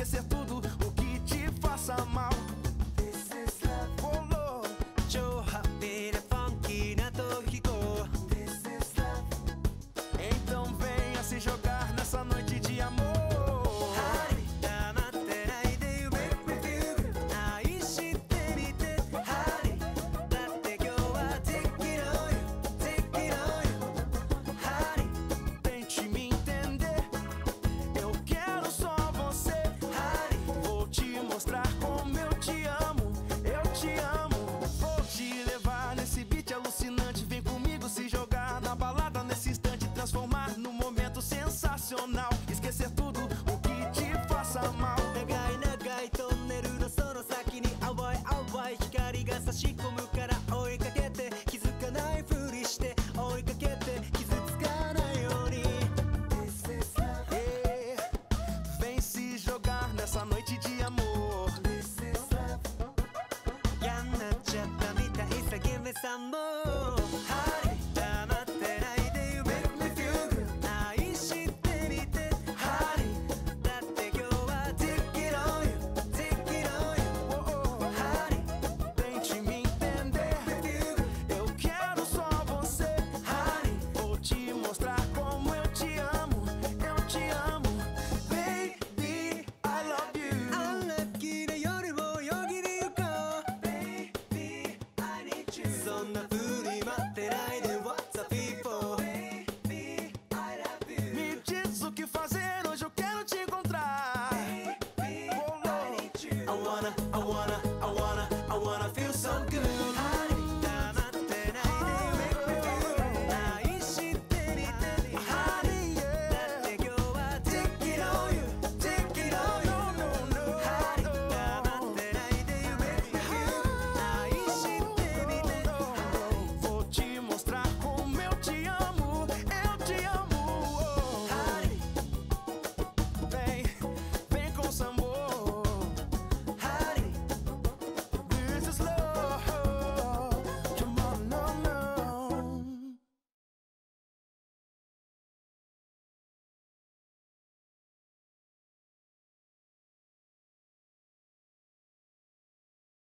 esquecer tudo o que te faça mal. This is love. Rolou. 超ハッピーでファンキーな時こ This is love. Então venha se jogar nessa noite de amor. 黙ってないで You make me feel good 愛してみて Honey だって今日は Take it on you Take it on you Honey Tente me entender, eu quero só você. Honey Vou te mostrar como eu te amo, eu te amo. Vou te levar nesse beat alucinante. Vem comigo se jogar na balada nesse instante. Transformar num momento sensacional. Esquecer tudo o que te faça mal.